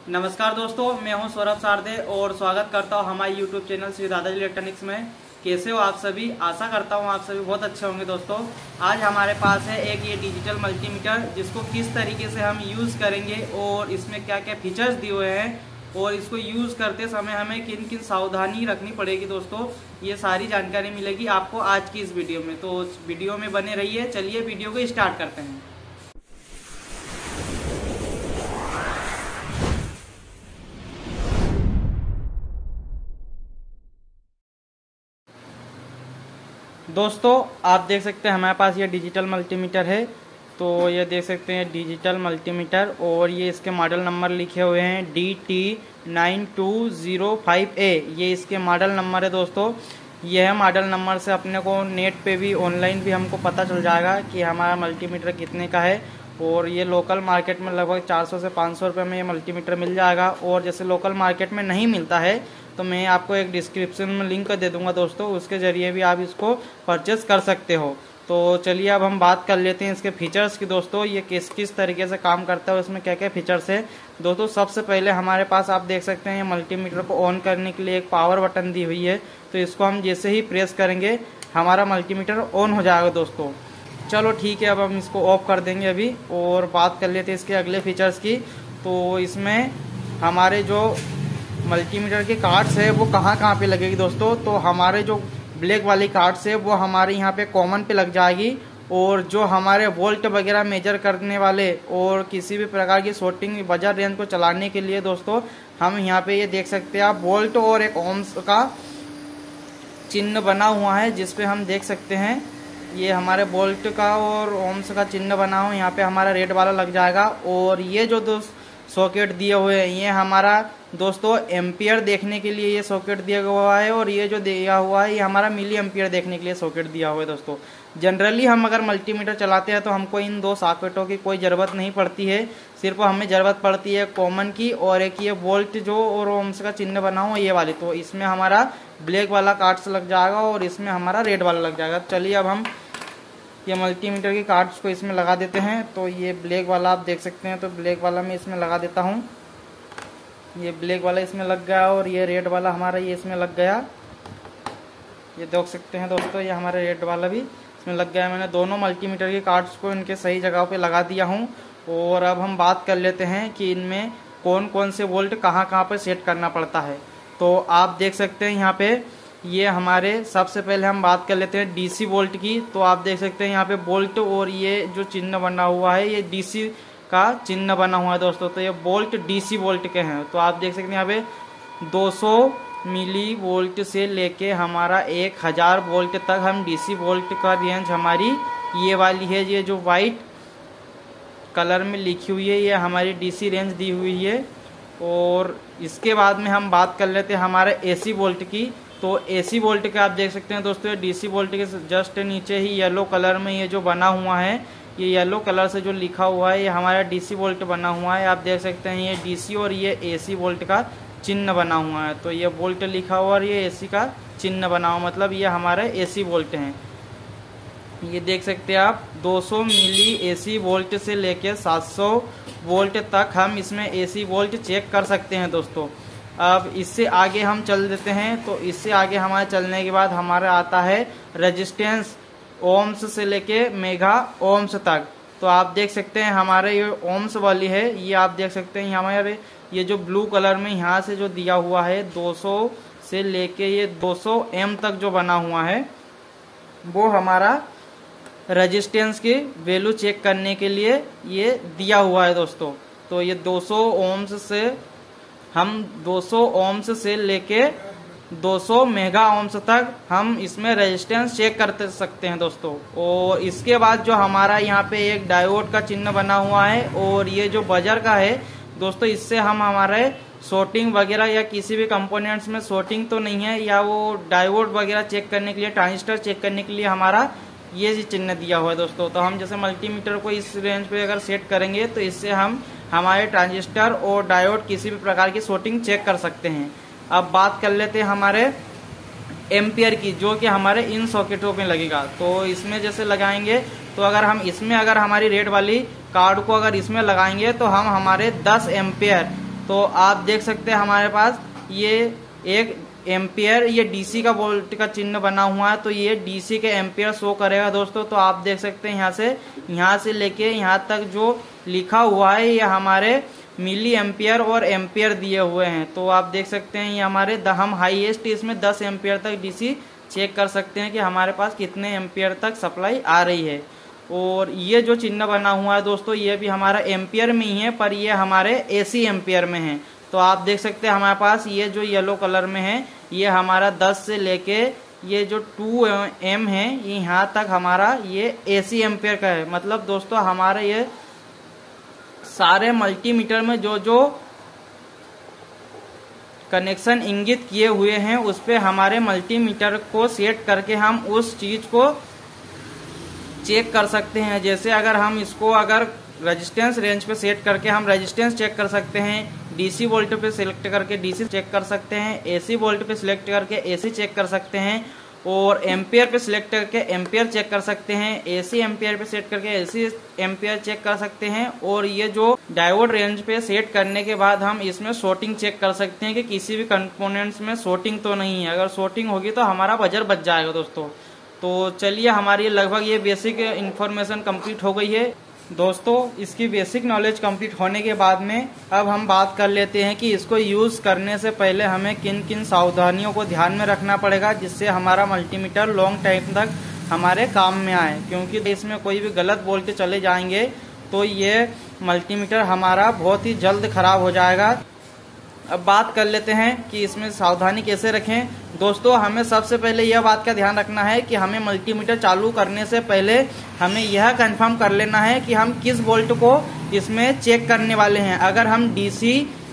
नमस्कार दोस्तों, मैं हूं सौरभ सारदे और स्वागत करता हूं हमारे YouTube चैनल श्री दादाजी इलेक्ट्रॉनिक्स में। कैसे हो आप सभी? आशा करता हूं आप सभी बहुत अच्छे होंगे। दोस्तों, आज हमारे पास है एक ये डिजिटल मल्टीमीटर, जिसको किस तरीके से हम यूज़ करेंगे और इसमें क्या क्या फीचर्स दिए हुए हैं और इसको यूज़ करते समय हमें किन किन सावधानी रखनी पड़ेगी। दोस्तों, ये सारी जानकारी मिलेगी आपको आज की इस वीडियो में, तो इस वीडियो में बने रहिए। चलिए वीडियो को स्टार्ट करते हैं। दोस्तों, आप देख सकते हैं हमारे पास ये डिजिटल मल्टीमीटर है। तो ये देख सकते हैं डिजिटल मल्टीमीटर, और ये इसके मॉडल नंबर लिखे हुए हैं DT9205A। ये इसके मॉडल नंबर है। दोस्तों, यह मॉडल नंबर से अपने को नेट पे भी ऑनलाइन भी हमको पता चल जाएगा कि हमारा मल्टीमीटर कितने का है। और ये लोकल मार्केट में लगभग 400 से 500 रुपये में ये मल्टीमीटर मिल जाएगा। और जैसे लोकल मार्केट में नहीं मिलता है तो मैं आपको एक डिस्क्रिप्शन में लिंक दे दूंगा दोस्तों, उसके ज़रिए भी आप इसको परचेस कर सकते हो। तो चलिए अब हम बात कर लेते हैं इसके फीचर्स की। दोस्तों, ये किस किस तरीके से काम करता है, उसमें क्या क्या फीचर्स है। दोस्तों, सबसे पहले हमारे पास आप देख सकते हैं ये मल्टीमीटर को ऑन करने के लिए एक पावर बटन दी हुई है। तो इसको हम जैसे ही प्रेस करेंगे हमारा मल्टीमीटर ऑन हो जाएगा। दोस्तों, चलो ठीक है, अब हम इसको ऑफ कर देंगे अभी और बात कर लेते हैं इसके अगले फीचर्स की। तो इसमें हमारे जो मल्टीमीटर के कार्ड्स है वो कहाँ पे लगेगी। दोस्तों, तो हमारे जो ब्लैक वाली कार्ड्स है वो हमारे यहाँ पे कॉमन पे लग जाएगी। और जो हमारे वोल्ट वगैरह मेजर करने वाले और किसी भी प्रकार की शॉर्टिंग बजर रेंज को चलाने के लिए दोस्तों हम यहाँ पे ये देख सकते हैं आप वोल्ट और एक ओम्स का चिन्ह बना हुआ है, जिसपे हम देख सकते हैं ये हमारे वोल्ट का और ओम्स का चिन्ह बना हुआ है। यहाँ पे हमारा रेड वाला लग जाएगा। और ये जो दोस्त सॉकेट दिए हुए हैं ये हमारा दोस्तों एम्पियर देखने के लिए ये सॉकेट दिया हुआ है। और ये जो दिया हुआ है ये हमारा मिली एम्पियर देखने के लिए सॉकेट दिया हुआ है। दोस्तों, जनरली हम अगर मल्टीमीटर चलाते हैं तो हमको इन दो सॉकेटों की कोई ज़रूरत नहीं पड़ती है। सिर्फ हमें ज़रूरत पड़ती है कॉमन की और एक ये वोल्ट जो और ओम्स का चिन्ह बना हुआ ये वाली। तो इसमें हमारा ब्लैक वाला कार्ड्स लग जाएगा और इसमें हमारा रेड वाला लग जाएगा। चलिए अब हम ये मल्टीमीटर की कार्ड्स को इसमें लगा देते हैं। तो ये ब्लैक वाला आप देख सकते हैं, तो ब्लैक वाला मैं इसमें लगा देता हूँ। ये ब्लैक वाला इसमें लग गया और ये रेड वाला हमारा ये इसमें लग गया। ये देख सकते हैं दोस्तों, ये हमारा रेड वाला भी इसमें लग गया। मैंने दोनों मल्टीमीटर के कार्ड्स को इनके सही जगह पे लगा दिया हूँ। और अब हम बात कर लेते हैं कि इनमें कौन कौन से वोल्ट कहाँ पर सेट करना पड़ता है। तो आप देख सकते हैं यहाँ पे ये हमारे सबसे पहले हम बात कर लेते हैं डीसी वोल्ट की। तो आप देख सकते हैं यहाँ पे वोल्ट और ये जो चिन्ह बना हुआ है ये डीसी का चिन्ह बना हुआ है। दोस्तों, तो ये वोल्ट डीसी वोल्ट के हैं। तो आप देख सकते हैं यहाँ पे 200 मिली वोल्ट से लेके हमारा 1000 वोल्ट तक हम डीसी वोल्ट का रेंज हमारी ये वाली है। ये जो वाइट कलर में लिखी हुई है ये हमारी डीसी रेंज दी हुई है। और इसके बाद में हम बात कर लेते हैं हमारे एसी वोल्ट की। तो एसी वोल्ट के आप देख सकते हैं दोस्तों, ये डीसी वोल्ट के जस्ट नीचे ही येलो कलर में ये जो बना हुआ है, ये येलो कलर से जो लिखा हुआ है ये हमारा डीसी वोल्ट बना हुआ है। आप देख सकते हैं ये डीसी और ये एसी वोल्ट का चिन्ह बना हुआ है। तो ये वोल्ट लिखा हुआ और ये एसी का चिन्ह बना हुआ, मतलब ये हमारे एसी वोल्ट हैं। ये देख सकते हैं आप 200 मिली एसी वोल्ट से लेके 700 वोल्ट तक हम इसमें एसी वोल्ट चेक कर सकते हैं। दोस्तों, अब इससे आगे हम चल देते हैं। तो इससे आगे हमारे चलने के बाद हमारा आता है रेजिस्टेंस ओम्स से लेके मेगा ओम्स तक। तो आप देख सकते हैं हमारे ये ओम्स वाली है, ये आप देख सकते हैं हमारे ये जो ब्लू कलर में यहाँ से जो दिया हुआ है 200 से लेके ये 200 एम तक जो बना हुआ है वो हमारा रेजिस्टेंस की वैल्यू चेक करने के लिए ये दिया हुआ है। दोस्तों, तो ये 200 ओम्स से हम 200 ओम्स से लेके 200 मेगा ओम्स तक हम इसमें रेजिस्टेंस चेक कर सकते हैं। दोस्तों, और इसके बाद जो हमारा यहाँ पे एक डायोड का चिन्ह बना हुआ है और ये जो बजर का है दोस्तों, इससे हम हमारे शॉर्टिंग वगैरह या किसी भी कंपोनेंट्स में शॉर्टिंग तो नहीं है या वो डायोड वगैरह चेक करने के लिए, ट्रांजिस्टर चेक करने के लिए हमारा ये चिन्ह दिया हुआ है। दोस्तों, तो हम जैसे मल्टीमीटर को इस रेंज पे अगर सेट करेंगे तो इससे हम हमारे ट्रांजिस्टर और डायोड किसी भी प्रकार की शॉर्टिंग चेक कर सकते हैं। अब बात कर लेते हैं हमारे एम्पियर की, जो कि हमारे इन सॉकेटों में लगेगा। तो इसमें जैसे लगाएंगे तो अगर हम इसमें अगर हमारी रेड वाली कार्ड को अगर इसमें लगाएंगे तो हम हमारे 10 एम्पियर तो आप देख सकते हैं हमारे पास ये 1 एम्पियर, ये डीसी का वोल्ट का चिन्ह बना हुआ है, तो ये डीसी के एम्पियर शो करेगा दोस्तों। तो आप देख सकते हैं यहाँ से लेके यहाँ तक जो लिखा हुआ है ये हमारे मिली एम्पियर और एम्पियर दिए हुए हैं। तो आप देख सकते हैं ये हमारे हम हाईएस्ट इसमें 10 एम्पियर तक डीसी चेक कर सकते हैं कि हमारे पास कितने एम्पियर तक सप्लाई आ रही है। और ये जो चिन्ह बना हुआ है दोस्तों ये भी हमारा एम्पियर में ही है, पर ये हमारे एसी एम्पियर में है। तो आप देख सकते हैं हमारे पास ये जो येलो कलर में है ये हमारा 10 से लेके ये जो 2M है यहाँ तक हमारा ये एसी एम्पियर का है। मतलब दोस्तों हमारे ये सारे मल्टीमीटर में जो जो कनेक्शन इंगित किए हुए हैं उस पे हमारे मल्टीमीटर को सेट करके हम उस चीज को चेक कर सकते हैं। जैसे अगर हम इसको अगर रेजिस्टेंस रेंज पे सेट करके हम रेजिस्टेंस चेक कर सकते हैं, डीसी वोल्ट पे सिलेक्ट करके डीसी चेक कर सकते हैं, एसी वोल्ट पे सिलेक्ट करके एसी चेक कर सकते हैं, और एम्पियर पे सिलेक्ट करके एम्पियर चेक कर सकते हैं, एसी एम्पियर पे सेट करके एसी एम्पियर चेक कर सकते हैं। और ये जो डायोड रेंज पे सेट करने के बाद हम इसमें शॉर्टिंग चेक कर सकते हैं कि किसी भी कंपोनेंट्स में शॉर्टिंग तो नहीं है। अगर शॉर्टिंग होगी तो हमारा बजर बच जाएगा दोस्तों। तो चलिए हमारी लगभग ये बेसिक इन्फॉर्मेशन कंप्लीट हो गई है दोस्तों। इसकी बेसिक नॉलेज कंप्लीट होने के बाद में अब हम बात कर लेते हैं कि इसको यूज करने से पहले हमें किन किन सावधानियों को ध्यान में रखना पड़ेगा जिससे हमारा मल्टीमीटर लॉन्ग टाइम तक हमारे काम में आए। क्योंकि इसमें कोई भी गलत वोल्टेज चले जाएंगे तो ये मल्टीमीटर हमारा बहुत ही जल्द खराब हो जाएगा। अब बात कर लेते हैं कि इसमें सावधानी कैसे रखें। दोस्तों हमें सबसे पहले यह बात का ध्यान रखना है कि हमें मल्टीमीटर चालू करने से पहले हमें यह कंफर्म कर लेना है कि हम किस वोल्ट को इसमें चेक करने वाले हैं। अगर हम डीसी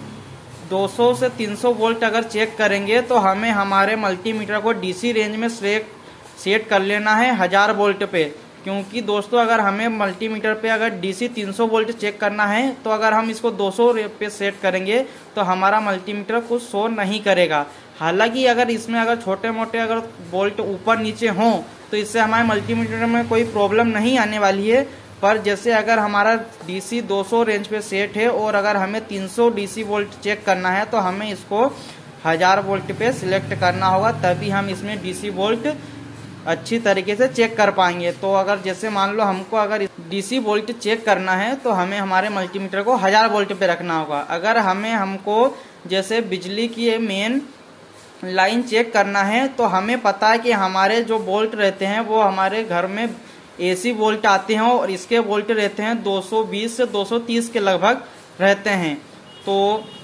200 से 300 वोल्ट अगर चेक करेंगे तो हमें हमारे मल्टीमीटर को डीसी रेंज में सेट कर लेना है 1000 वोल्ट पे। क्योंकि दोस्तों अगर हमें मल्टीमीटर पे अगर डीसी 300 वोल्ट चेक करना है तो अगर हम इसको 200 पे सेट करेंगे तो हमारा मल्टीमीटर कुछ शो नहीं करेगा। हालांकि अगर इसमें अगर छोटे मोटे अगर वोल्ट ऊपर नीचे हों तो इससे हमारे मल्टीमीटर में कोई प्रॉब्लम नहीं आने वाली है। पर जैसे अगर हमारा डीसी 200 रेंज पे सेट है और अगर हमें 300 डीसी वोल्ट चेक करना है तो हमें इसको 1000 वोल्ट पे सिलेक्ट करना होगा, तभी हम इसमें डीसी वोल्ट अच्छी तरीके से चेक कर पाएंगे। तो अगर जैसे मान लो हमको अगर डीसी वोल्ट चेक करना है तो हमें हमारे मल्टीमीटर को 1000 वोल्ट पे रखना होगा। अगर हमको जैसे बिजली की मेन लाइन चेक करना है तो हमें पता है कि हमारे जो वोल्ट रहते हैं वो हमारे घर में एसी वोल्ट आते हैं और इसके वोल्ट रहते हैं 220 से 230 के लगभग रहते हैं। तो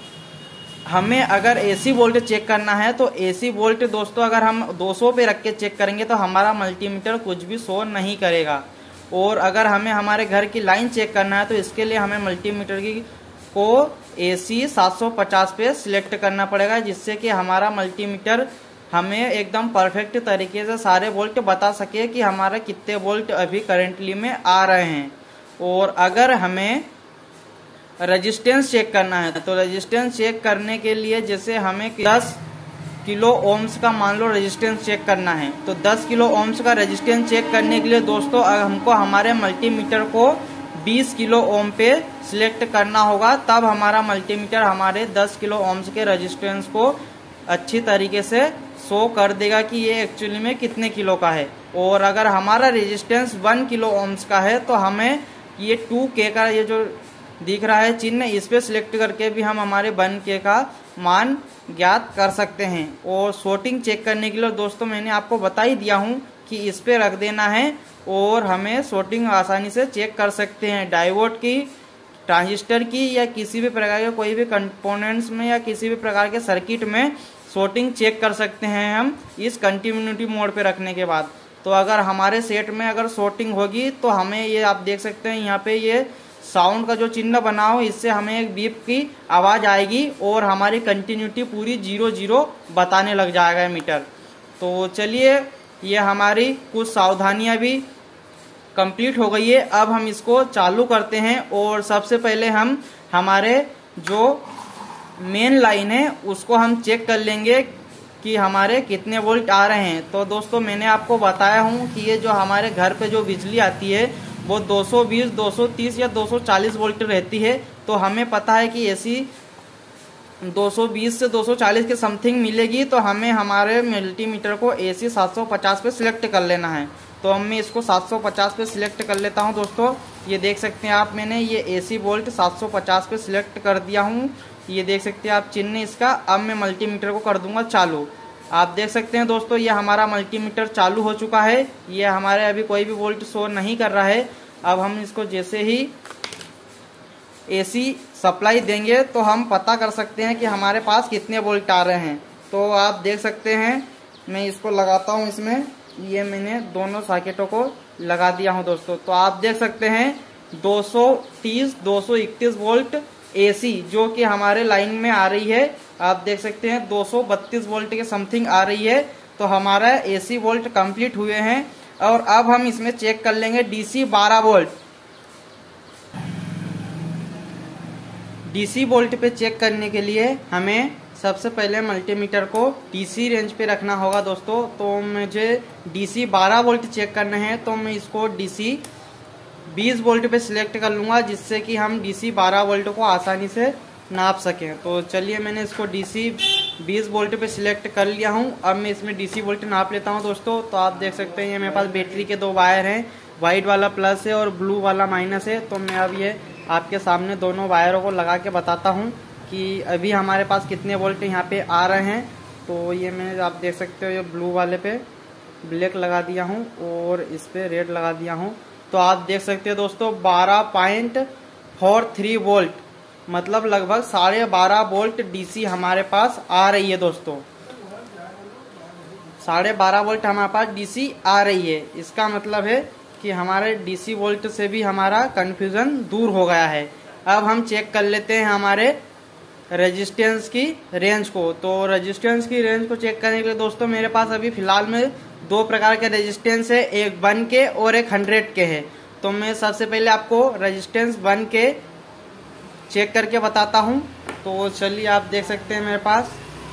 हमें अगर एसी वोल्ट चेक करना है तो एसी वोल्ट दोस्तों अगर हम 200 पे रख के चेक करेंगे तो हमारा मल्टीमीटर कुछ भी शो नहीं करेगा। और अगर हमें हमारे घर की लाइन चेक करना है तो इसके लिए हमें मल्टीमीटर को एसी 750 पे सिलेक्ट करना पड़ेगा, जिससे कि हमारा मल्टीमीटर हमें एकदम परफेक्ट तरीके से सारे वोल्ट बता सके कि हमारा कितने वोल्ट अभी करेंटली में आ रहे हैं। और अगर हमें रेजिस्टेंस चेक करना है तो रेजिस्टेंस चेक करने के लिए जैसे हमें 10 किलो ओम्स का मान लो रेजिस्टेंस चेक करना है तो 10 किलो ओम्स का रेजिस्टेंस चेक करने के लिए दोस्तों हमको हमारे मल्टीमीटर को 20 किलो ओम पे सिलेक्ट करना होगा, तब हमारा मल्टीमीटर हमारे 10 किलो ओम्स के रेजिस्टेंस को अच्छी तरीके से शो कर देगा कि ये एक्चुअली में कितने किलो का है। और अगर हमारा रेजिस्टेंस 1 किलो ओम्स का है तो हमें ये 2K का ये जो दिख रहा है चिन्ह इस पे सिलेक्ट करके भी हम हमारे 1K का मान ज्ञात कर सकते हैं। और शॉर्टिंग चेक करने के लिए दोस्तों मैंने आपको बता ही दिया हूँ कि इस पे रख देना है और हमें शॉर्टिंग आसानी से चेक कर सकते हैं। डायोड की, ट्रांजिस्टर की या किसी भी प्रकार के कोई भी कंपोनेंट्स में या किसी भी प्रकार के सर्किट में शॉर्टिंग चेक कर सकते हैं हम इस कंटिन्यूटी मोड पे रखने के बाद। तो अगर हमारे सेट में अगर शॉर्टिंग होगी तो हमें ये आप देख सकते हैं यहाँ पे ये साउंड का जो चिन्ह बना हो इससे हमें एक बीप की आवाज आएगी और हमारी कंटिन्यूटी पूरी 0-0 बताने लग जाएगा मीटर। तो चलिए ये हमारी कुछ सावधानियां भी कंप्लीट हो गई है। अब हम इसको चालू करते हैं और सबसे पहले हम हमारे जो मेन लाइन है उसको हम चेक कर लेंगे कि हमारे कितने वोल्ट आ रहे हैं। तो दोस्तों मैंने आपको बताया हूँ कि ये जो हमारे घर पे जो बिजली आती है वो 220, 230 या 240 वोल्ट रहती है। तो हमें पता है कि एसी 220 से 240 के समथिंग मिलेगी, तो हमें हमारे मल्टीमीटर को AC 750 पे सिलेक्ट कर लेना है। तो मैं इसको 750 पे सिलेक्ट कर लेता हूं दोस्तों। ये देख सकते हैं आप, मैंने ये AC वोल्ट 750 पे सिलेक्ट कर दिया हूं। ये देख सकते हैं आप चिन्ह इसका। अब मैं मल्टीमीटर को कर दूंगा चालू। आप देख सकते हैं दोस्तों, ये हमारा मल्टीमीटर चालू हो चुका है। ये हमारे अभी कोई भी वोल्ट शो नहीं कर रहा है। अब हम इसको जैसे ही AC सप्लाई देंगे तो हम पता कर सकते हैं कि हमारे पास कितने वोल्ट आ रहे हैं। तो आप देख सकते हैं, मैं इसको लगाता हूं इसमें। ये मैंने दोनों सॉकेटों को लगा दिया हूं दोस्तों। तो आप देख सकते हैं 230 231 वोल्ट AC जो कि हमारे लाइन में आ रही है। आप देख सकते हैं 232 वोल्ट के समथिंग आ रही है। तो हमारा AC वोल्ट कंप्लीट हुए हैं। और अब हम इसमें चेक कर लेंगे DC 12 वोल्ट। DC वोल्ट पे चेक करने के लिए हमें सबसे पहले मल्टीमीटर को DC रेंज पे रखना होगा दोस्तों। तो मुझे DC 12 वोल्ट चेक करना है, तो मैं इसको DC 20 वोल्ट पे सिलेक्ट कर लूँगा, जिससे कि हम DC 12 वोल्ट को आसानी से नाप सकें। तो चलिए, मैंने इसको DC 20 वोल्ट पे सिलेक्ट कर लिया हूँ। अब मैं इसमें DC वोल्ट नाप लेता हूँ दोस्तों। तो आप देख सकते हैं, ये मेरे पास बैटरी के 2 वायर हैं, वाइट वाला प्लस है और ब्लू वाला माइनस है। तो मैं अब ये आपके सामने दोनों वायरों को लगा के बताता हूँ कि अभी हमारे पास कितने वोल्ट यहाँ पे आ रहे हैं। तो ये मैं, आप देख सकते हो, ये ब्लू वाले पे ब्लैक लगा दिया हूँ और इस पे रेड लगा दिया हूँ। तो आप देख सकते हैं दोस्तों 12.43 वोल्ट, मतलब लगभग 12.5 वोल्ट DC हमारे पास आ रही है दोस्तों। 12.5 वोल्ट हमारे पास DC आ रही है। इसका मतलब है कि हमारे DC वोल्ट से भी हमारा कंफ्यूजन दूर हो गया है। अब हम चेक कर लेते हैं हमारे रेजिस्टेंस की रेंज को। तो रेजिस्टेंस की रेंज को चेक करने के लिए दोस्तों, मेरे पास अभी फिलहाल में 2 प्रकार के रेजिस्टेंस है, एक 1 के और एक 100 के है। तो मैं सबसे पहले आपको रेजिस्टेंस 1 के चेक करके बताता हूँ। तो चलिए, आप देख सकते हैं मेरे पास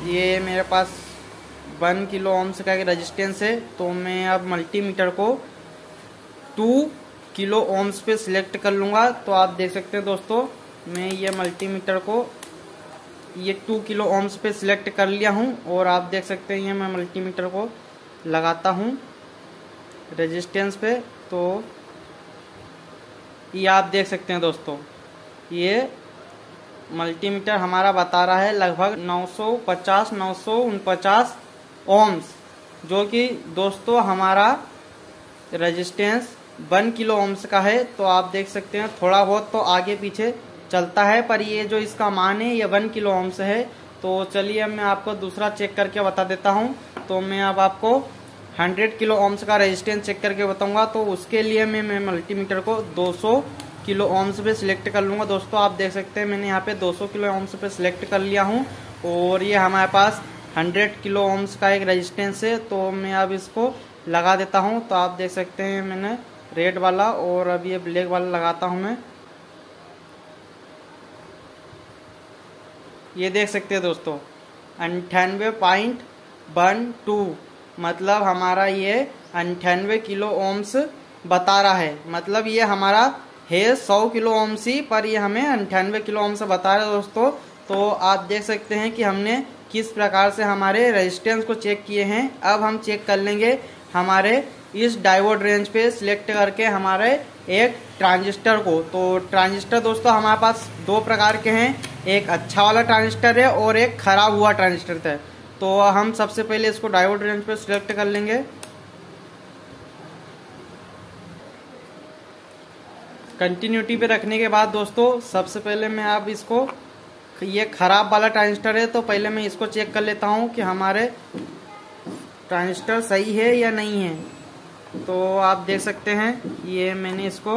1 किलो ओम्स का एक रेजिस्टेंस है। तो मैं अब मल्टीमीटर को 2 किलो ओम्स पे सिलेक्ट कर लूँगा। तो आप देख सकते हैं दोस्तों, मैं ये मल्टीमीटर को 2 किलो ओम्स पे सिलेक्ट कर लिया हूँ। और आप देख सकते हैं, ये मैं मल्टीमीटर को लगाता हूँ रेजिस्टेंस पे। तो ये आप देख सकते हैं दोस्तों, ये मल्टीमीटर हमारा बता रहा है लगभग 949 ओम्स, जो कि दोस्तों हमारा रेजिस्टेंस 1 किलो ओम्स का है। तो आप देख सकते हैं थोड़ा बहुत तो आगे पीछे चलता है, पर ये जो इसका मान है ये 1 किलो ओम्स है। तो चलिए, मैं आपको दूसरा चेक करके बता देता हूँ। तो मैं अब आपको 100 किलो ओम्स का रेजिस्टेंस चेक करके बताऊंगा। तो उसके लिए मैं मल्टीमीटर को 200 किलो ओम्स पे सिलेक्ट कर लूँगा। दोस्तों आप देख सकते हैं, मैंने यहाँ पे 200 किलो ओम्स पे सिलेक्ट कर लिया हूँ। और ये हमारे पास 100 किलो ओम्स का एक रेजिस्टेंस है। तो मैं अब इसको लगा देता हूँ। तो आप देख सकते हैं, मैंने रेड वाला और अब ये ब्लैक वाला लगाता हूँ मैं। ये देख सकते हैं दोस्तों 98.12, मतलब हमारा ये 98 किलो ओम्स बता रहा है। मतलब ये हमारा है 100 किलो ओम्स ही, पर ये हमें 98 किलो ओम्स बता रहा है दोस्तों। तो आप देख सकते हैं कि हमने किस प्रकार से हमारे रेजिस्टेंस को चेक किए हैं। अब हम चेक कर लेंगे हमारे इस डायोड रेंज पे सिलेक्ट करके हमारे एक ट्रांजिस्टर को। तो ट्रांजिस्टर दोस्तों हमारे पास 2 प्रकार के हैं, एक अच्छा वाला ट्रांजिस्टर है और एक खराब हुआ ट्रांजिस्टर है। तो हम सबसे पहले इसको डायोड रेंज पे सिलेक्ट कर लेंगे। कंटिन्यूटी पे रखने के बाद दोस्तों, सबसे पहले मैं अब इसको, ये खराब वाला ट्रांजिस्टर है, तो पहले मैं इसको चेक कर लेता हूँ कि हमारे ट्रांजिस्टर सही है या नहीं है। तो आप देख सकते हैं, ये मैंने इसको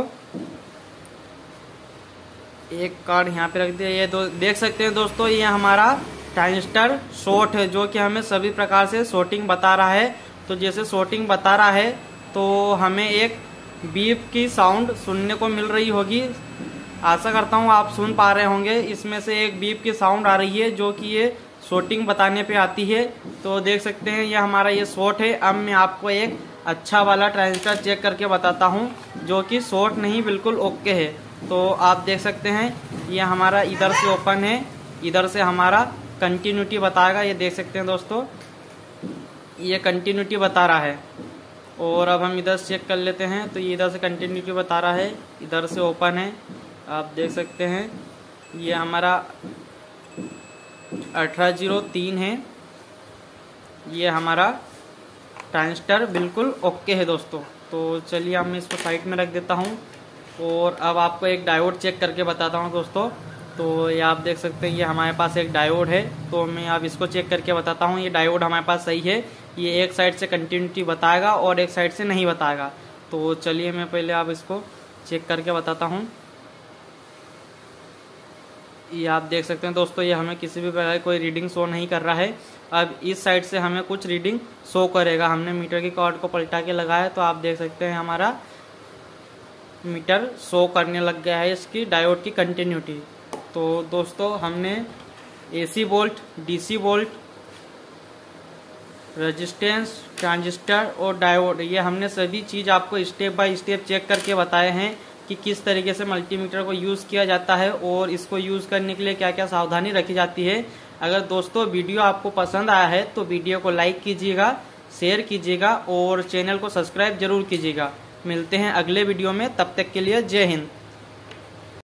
एक कार्ड यहाँ पे रख दिया। ये देख सकते हैं दोस्तों, ये हमारा ट्रांजिस्टर शॉर्ट है, जो कि हमें सभी प्रकार से शॉर्टिंग बता रहा है। तो जैसे शॉर्टिंग बता रहा है, तो हमें एक बीप की साउंड सुनने को मिल रही होगी। आशा करता हूँ आप सुन पा रहे होंगे। इसमें से एक बीप की साउंड आ रही है, जो कि ये शॉर्टिंग बताने पे आती है। तो देख सकते हैं, ये हमारा ये शॉर्ट है। अब मैं आपको एक अच्छा वाला ट्रांजिस्टर चेक करके बताता हूँ, जो कि शॉर्ट नहीं, बिल्कुल ओके है। तो आप देख सकते हैं, ये हमारा इधर से ओपन है इधर से हमारा कंटिन्यूटी बताएगा, ये देख सकते हैं दोस्तों, ये कंटिन्यूटी बता रहा है। और अब हम इधर से चेक कर लेते हैं, तो ये इधर से कंटिन्यूटी बता रहा है, इधर से ओपन है, आप देख सकते हैं। ये हमारा 1803 है, ये हमारा ट्रांजिस्टर बिल्कुल ओके है दोस्तों। तो चलिए अब मैं इसको साइड में रख देता हूँ और अब आपको एक डायोड चेक करके बताता हूँ दोस्तों। तो ये आप देख सकते हैं, ये हमारे पास एक डायोड है, तो मैं अब इसको चेक करके बताता हूँ। ये डायोड हमारे पास सही है, ये एक साइड से कंटिन्यूटी बताएगा और एक साइड से नहीं बताएगा। तो चलिए मैं पहले आप इसको चेक करके बताता हूँ। ये आप देख सकते हैं दोस्तों, ये हमें किसी भी प्रकार कोई रीडिंग शो नहीं कर रहा है। अब इस साइड से हमें कुछ रीडिंग शो करेगा। हमने मीटर की कॉर्ड को पलटा के लगाया, तो आप देख सकते हैं हमारा मीटर शो करने लग गया है इसकी डायोड की कंटिन्यूटी। तो दोस्तों हमने AC volt, DC volt, resistance, transistor और डायोड, ये हमने सभी चीज़ आपको स्टेप बाय स्टेप चेक करके बताए हैं कि किस तरीके से मल्टीमीटर को यूज़ किया जाता है और इसको यूज़ करने के लिए क्या क्या सावधानी रखी जाती है। अगर दोस्तों वीडियो आपको पसंद आया है तो वीडियो को लाइक कीजिएगा, शेयर कीजिएगा और चैनल को सब्सक्राइब जरूर कीजिएगा। मिलते हैं अगले वीडियो में, तब तक के लिए जय हिंद।